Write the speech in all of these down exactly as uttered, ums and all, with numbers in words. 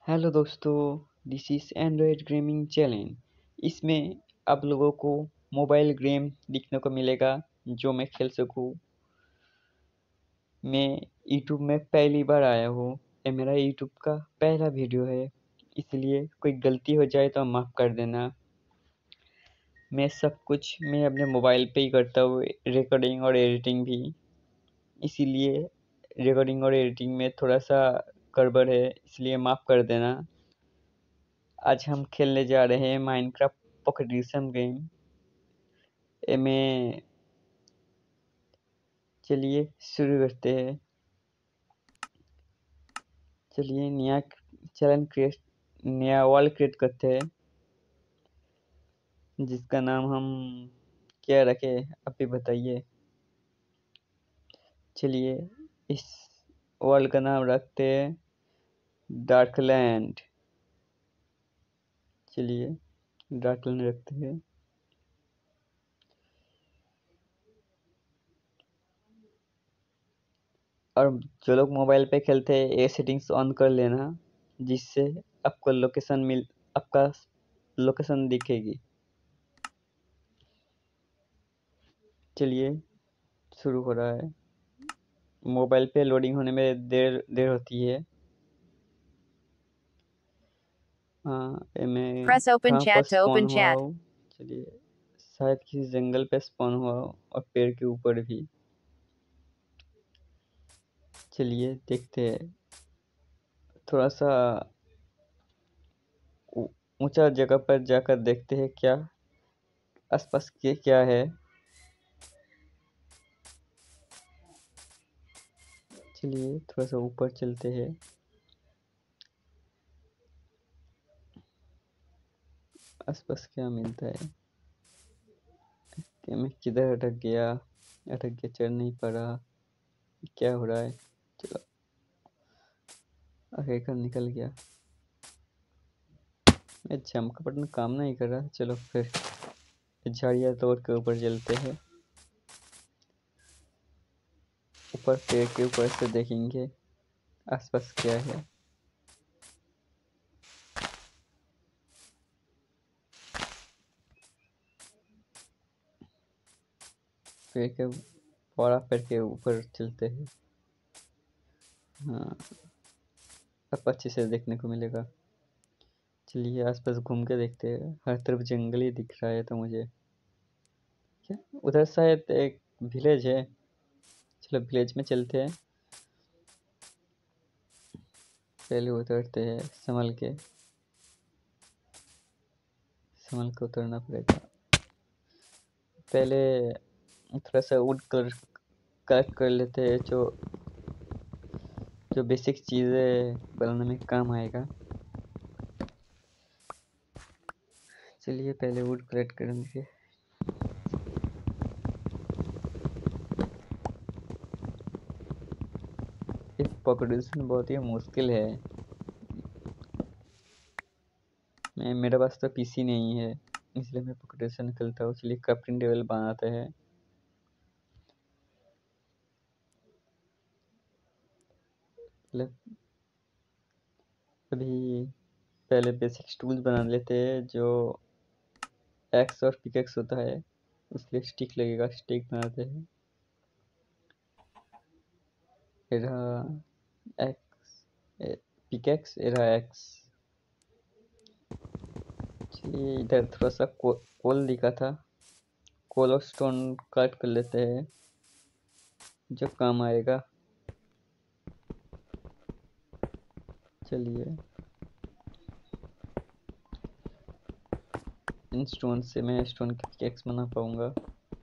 Hello दोस्तों, this is Android gaming channel. इसमें आप लोगों को मोबाइल गेम देखने को मिलेगा जो मैं खेल सकूं। मैं यूट्यूब में पहली बार आया हूँ। ये मेरा यूट्यूब का पहला वीडियो है, इसलिए कोई गलती हो जाए तो माफ़ कर देना। मैं सब कुछ मैं अपने मोबाइल पे ही करता हूँ, रिकॉर्डिंग और एडिटिंग भी। इसीलिए रिकॉर्डिंग और एडिटिंग में थोड़ा सा गड़बड़ है, इसलिए माफ़ कर देना। आज हम खेलने जा रहे हैं माइनक्राफ्ट पॉकेट एडिशन गेम। में चलिए शुरू करते हैं। चलिए नया चैलेंज क्रिएट नया वर्ल्ड क्रिएट करते हैं, जिसका नाम हम क्या रखें आप भी बताइए। चलिए इस वर्ल्ड का नाम रखते हैं डार्कलैंड। चलिए डार्कलैंड रखते हैं। और जो लोग मोबाइल पे खेलते हैं ये सेटिंग्स ऑन कर लेना, जिससे आपको लोकेशन मिल आपका लोकेशन दिखेगी। चलिए शुरू हो रहा है। मोबाइल पे लोडिंग होने में देर देर होती है। हाँ, मैं Press open कहाँ पर chat to स्पॉन open हुआ chat. हूँ। चलिए शायद किसी जंगल पे स्पॉन हुआ हो और पेड़ के ऊपर भी। चलिए देखते हैं। थोड़ा सा ऊ- ऊंचा जगह पर जाकर देखते हैं क्या आसपास के क्या है। चलिए थोड़ा सा ऊपर चलते हैं। आसपास क्या मिलता है कि मैं किधर अटक गया अटक गया चढ़ नहीं पा रहा। क्या हो रहा है। चलो आखिरकार निकल गया। मैं जंप का बटन काम नहीं कर रहा। चलो फिर झाड़ियाँ तोड़ के ऊपर चलते हैं। ऊपर पेड़ के ऊपर से देखेंगे आसपास क्या है। पेड़ के बड़ा पेड़ के ऊपर चलते हैं। हाँ, अब अच्छे से देखने को मिलेगा। चलिए आसपास घूम के देखते हैं। हर तरफ जंगल ही दिख रहा है तो मुझे क्या उधर शायद एक विलेज है। चलो विलेज में चलते हैं। पहले उतरते हैं संभल के संभल के उतरना पड़ेगा। पहले थोड़ा सा वुड कलर कलेक्ट कर लेते हैं, जो जो बेसिक चीज़ें बनाने में काम आएगा। चलिए पहले वुड कलेक्ट करेंगे। ये पॉपुलेशन बहुत ही मुश्किल है। मैं मेरे पास तो पीसी नहीं है, इसलिए मैं पॉपुलेशन खेलता हूँ। चलिए क्राफ्टिंग टेबल बनाते हैं। मतलब अभी पहले बेसिक टूल्स बना लेते हैं। जो एक्स और पिकेक्स होता है उसके लिए स्टिक लगेगा, स्टिक बनाते हैं। ये रहा एक्स पिकेक्स, ये रहा एक्स। चलिए इधर थोड़ा सा को, कोल दिखा था। कोल और स्टोन कट कर लेते हैं जो काम आएगा। चलिए इन स्टोन से मैं स्टोन की पिकेक्स बना पाऊंगा।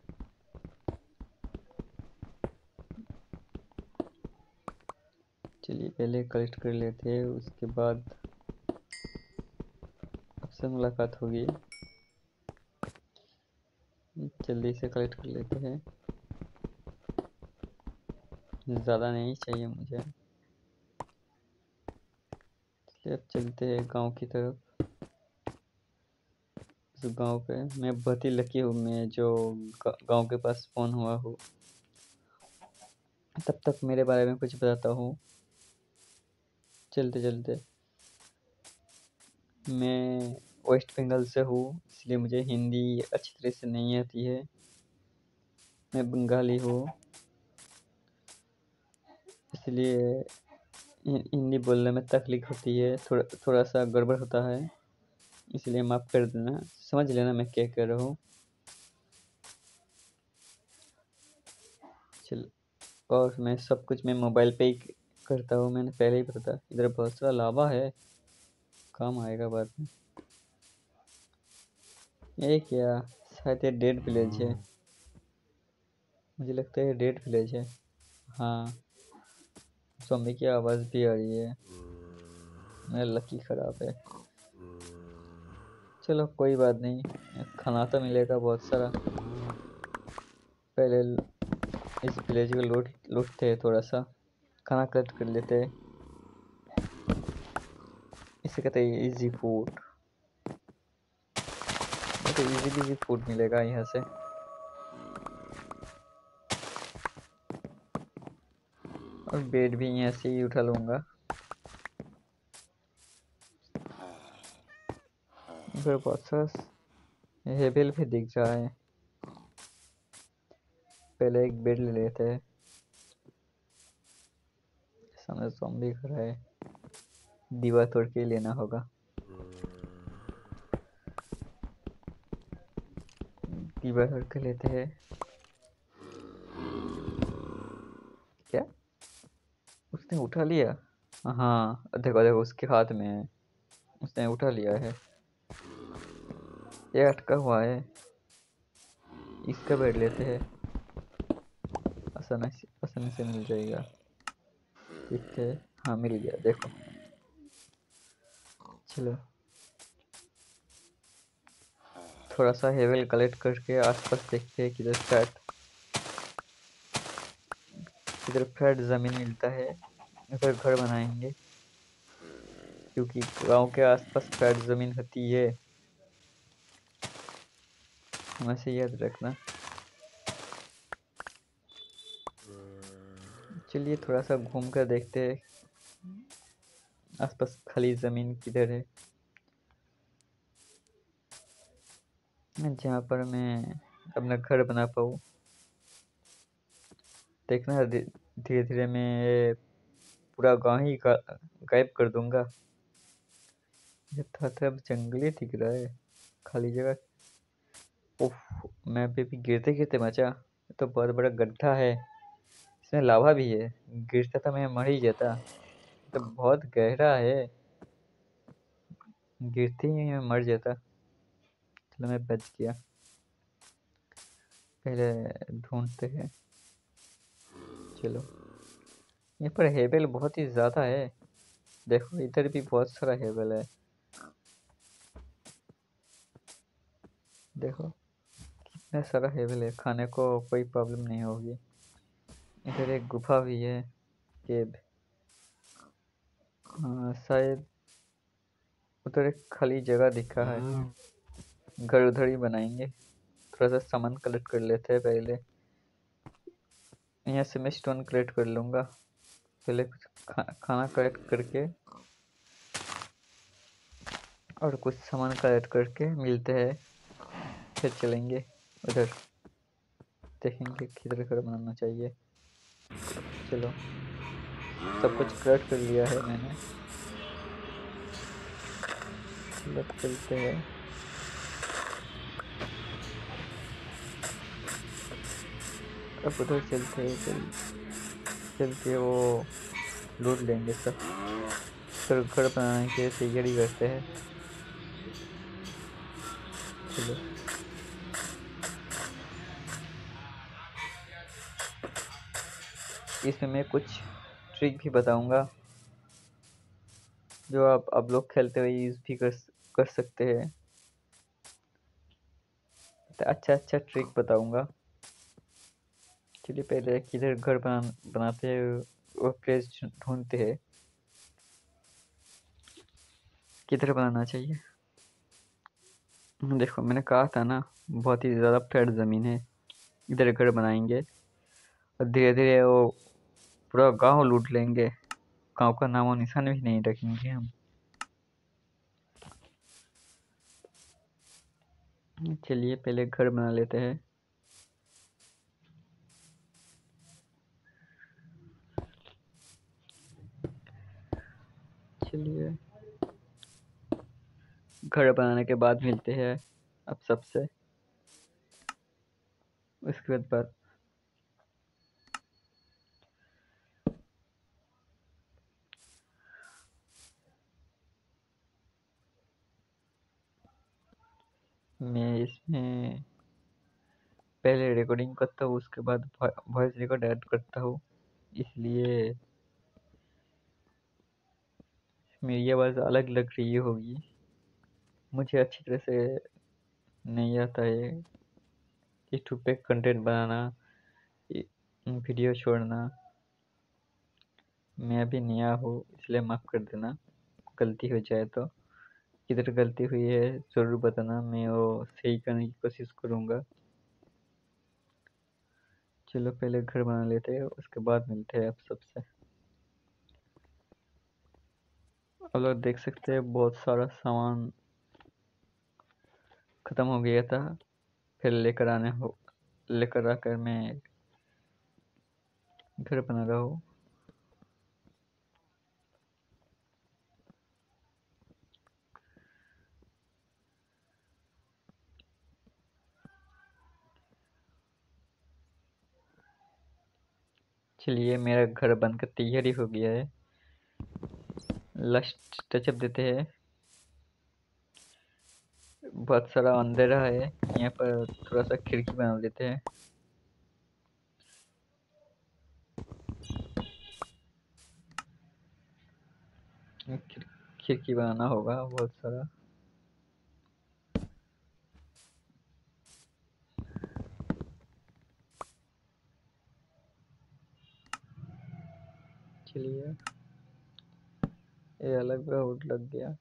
चलिए पहले कलेक्ट कर लेते हैं, उसके बाद आपसे मुलाकात होगी। जल्दी से कलेक्ट कर लेते हैं, ज़्यादा नहीं चाहिए मुझे। चलिए अब चलते हैं गांव की तरफ। उस गांव पे मैं बहुत ही लकी हूँ, मैं जो गांव के पास स्पॉन हुआ हूँ। तब तक मेरे बारे में कुछ बताता हूँ। चलते चलते मैं वेस्ट बंगाल से हूँ, इसलिए मुझे हिंदी अच्छी तरह से नहीं आती है। मैं बंगाली हूँ, इसलिए हिंदी बोलने में तकलीफ होती है, थोड़ा थोड़ा सा गड़बड़ होता है, इसलिए माफ़ कर देना, समझ लेना मैं क्या कह रहा हूँ। चल, और मैं सब कुछ मैं मोबाइल पे ही करता हूँ, मैंने पहले ही बताया। इधर बहुत सारा लावा है, काम आएगा बाद में। ये क्या, शायद ये डेड विलेज है, मुझे लगता है ये डेड विलेज है। हाँ, ज़ॉम्बी की आवाज़ भी आ रही है, मेरा लकी ख़राब है। चलो कोई बात नहीं, खाना तो मिलेगा बहुत सारा। पहले इस विलेज को लूट लूटते हैं, थोड़ा सा खाना कलेक्ट कर लेते हैं, इसे कहते हैं इजी फूड। तो इजी इजी फूड मिलेगा यहाँ से। और बेड भी यहाँ से ही उठा लूँगा। इधर बहुत सारा हेबल भी दिख रहा है, पहले एक बेड ले लेते हैं। सामने ज़ॉम्बी खड़ा है, दीवार तोड़ के लेना होगा। दीवार तोड़ के लेते हैं। क्या, उसने उठा लिया? हाँ देखो देखो, उसके हाथ में है, उसने उठा लिया है। ये अटका हुआ है, इसका बेड लेते हैं, आसानी से आसानी से मिल जाएगा। ठीक है, हाँ मिल गया, देखो। चलो थोड़ा सा हेवल कलेक्ट करके आसपास देखते हैं किधर फ्लैट किधर फ्लैट ज़मीन मिलता है, उधर घर बनाएंगे, क्योंकि गांव के आसपास फ्लैट ज़मीन होती है, हमेशा याद रखना। चलिए थोड़ा सा घूम कर देखते हैं आसपास खाली ज़मीन किधर है, जहाँ पर मैं अपना घर बना पाऊँ। देखना धीरे धीरे मैं पूरा गांव ही गायब कर दूंगा। ये तरफ जंगली दिख रहा है, खाली जगह। उफ, मैं अभी भी गिरते गिरते बचा, तो बहुत बड़ा गड्ढा है, इसमें लावा भी है, गिरता तो मैं मर ही जाता, तो बहुत गहरा है, गिरते ही मैं मर जाता। चलो मैं बच गया, पहले ढूंढते हैं। चलो, यहाँ पर हेबल बहुत ही ज़्यादा है, देखो इधर भी बहुत सारा हेबल है, देखो कितना सारा हेबल है, खाने को कोई प्रॉब्लम नहीं होगी। इधर एक गुफा भी है, केव। हाँ शायद उधर एक खाली जगह दिखा है, घर उधर ही बनाएंगे। थोड़ा सा सामान कलेक्ट कर लेते हैं पहले, यहाँ से मैं स्टोन कलेक्ट कर लूँगा, पहले कुछ खा, खाना कलेक्ट करके और कुछ सामान कलेक्ट करके मिलते हैं, फिर चलेंगे उधर, देखेंगे किधर घर बनाना चाहिए। चलो सब कुछ कलेक्ट कर लिया है मैंने, चलो चलते हैं। अब उधर चलते हैं, चल चल के वो लूट लेंगे सब, फिर घर बनाने की तैयारी करते हैं। चलो इसमें मैं कुछ ट्रिक भी बताऊंगा, जो आप आप लोग खेलते हुए यूज़ भी कर कर सकते हैं। तो अच्छा अच्छा ट्रिक बताऊंगा। चलिए पहले किधर घर बना बनाते हैं वो प्लेस ढूंढते हैं, किधर बनाना चाहिए। देखो मैंने कहा था ना, बहुत ही ज़्यादा फ्लैट ज़मीन है, इधर घर बनाएंगे और धीरे धीरे वो पूरा गांव लूट लेंगे, गांव का नामो निशान भी नहीं रखेंगे हम। चलिए पहले घर बना लेते हैं। चलिए घर बनाने के बाद मिलते हैं अब सबसे। उसके बाद मैं इसमें पहले रिकॉर्डिंग करता हूँ, उसके बाद वॉइस रिकॉर्ड ऐड करता हूँ, इसलिए मेरी आवाज़ अलग लग रही होगी। मुझे अच्छी तरह से नहीं आता है यूट्यूब पे कंटेंट बनाना, वीडियो छोड़ना। मैं अभी नया हूँ, इसलिए माफ़ कर देना गलती हो जाए तो। किधर गलती हुई है ज़रूर बताना, मैं वो सही करने की कोशिश करूँगा। चलो पहले घर बना लेते हैं, उसके बाद मिलते हैं आप सबसे। आप लोग देख सकते हैं बहुत सारा सामान ख़त्म हो गया था, फिर लेकर आने हो लेकर आकर मैं घर बना रहा हूँ। चलिए मेरा घर बनकर तैयारी हो गया है। लास्ट टचअप देते हैं। बहुत सारा अंधेरा है, यहाँ पर थोड़ा सा खिड़की बना देते हैं। खिड़- खिड़की बनाना होगा बहुत सारा। चलिए ये अलग बहुत लग गया।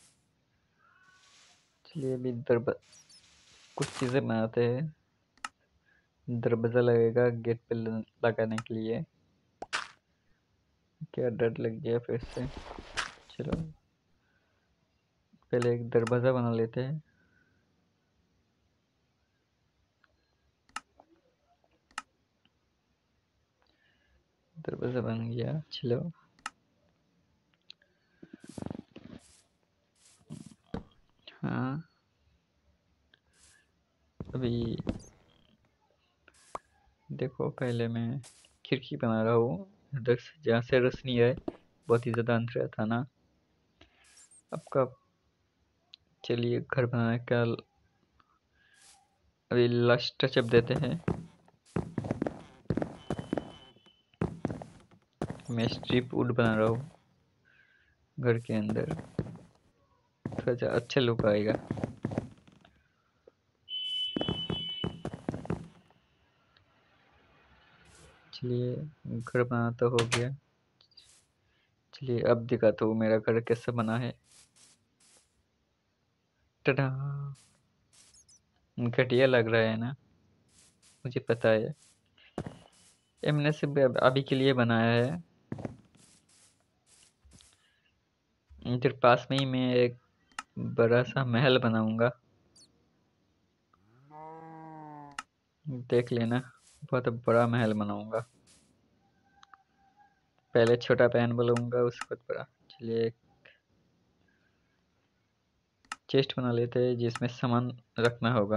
चलिए अभी दरबा कुछ चीज़ें बनाते हैं। दरवाज़ा लगेगा गेट पे ल- लगाने के लिए। क्या डर लग गया फिर से। चलो पहले एक दरवाज़ा बना लेते हैं। दरवाज़ा बन गया। चलो हाँ अभी देखो, पहले मैं खिड़की बना रहा हूँ जहाँ से रोशनी है। बहुत ही ज़्यादा अंधेरा था ना आपका। चलिए घर बनाने का अभी लास्ट टचअप देते हैं। मैं स्ट्रिप वुड बना रहा हूँ घर के अंदर, थोड़ा सा अच्छा लुक आएगा। चलिए घर बना तो हो गया। चलिए अब दिखाता हूँ मेरा घर कैसा बना है। टडा, घटिया लग रहा है ना, मुझे पता है। ये मैंने सिर्फ अभी के लिए बनाया है। इधर पास में ही मैं एक बड़ा सा महल बनाऊंगा, देख लेना। बहुत बड़ा महल बनाऊंगा। पहले छोटा पैन बनाऊंगा, उसके बाद बड़ा। चलिए एक चेस्ट बना लेते हैं जिसमें सामान रखना होगा।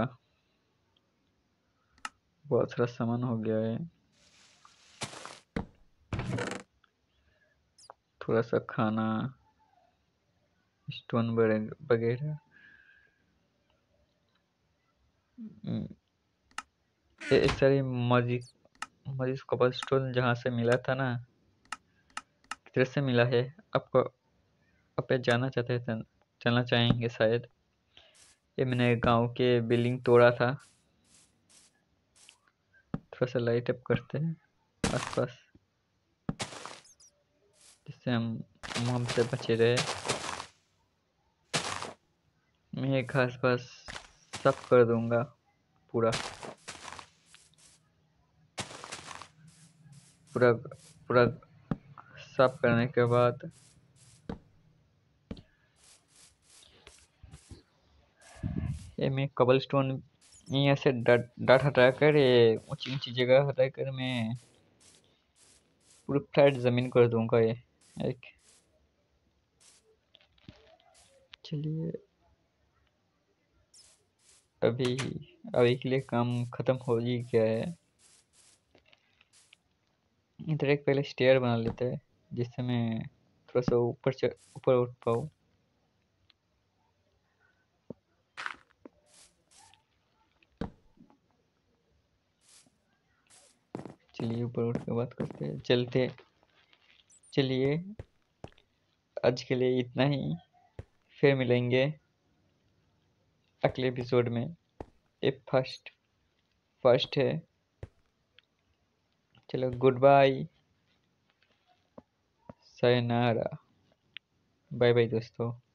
बहुत सारा सामान हो गया है। थोड़ा सा खाना, स्टोन वगैरह। ये सारी मजिक मजिस कॉपर स्टोन जहाँ से मिला था ना, किधर से मिला है आपको, आप ये जानना चाहते हैं, जानना चाहेंगे शायद। ये मैंने गांव के बिल्डिंग तोड़ा था। थोड़ा सा लाइट अप करते हैं आसपास, जिससे हम हमसे बचे रहे। मैं घास पास साफ कर दूंगा पूरा पूरा पूरा साफ करने के बाद ये मैं कबल स्टोन यहाँ से डट डट हटा कर ये ऊंची ऊंची जगह हटा कर मैं पूरी फ्लैट ज़मीन कर दूंगा ये एक। चलिए अभी अभी के लिए काम ख़त्म हो ही गया है। इधर एक पहले स्टेयर बना लेते हैं जिससे मैं थोड़ा सा ऊपर चढ़ ऊपर उठ पाऊँ। चलिए ऊपर उठ के बात करते हैं, चलते। चलिए आज के लिए इतना ही, फिर मिलेंगे अगले एपिसोड में। ये फर्स्ट फर्स्ट है। चलो गुड बाय, सायोनारा, बाय बाय दोस्तों।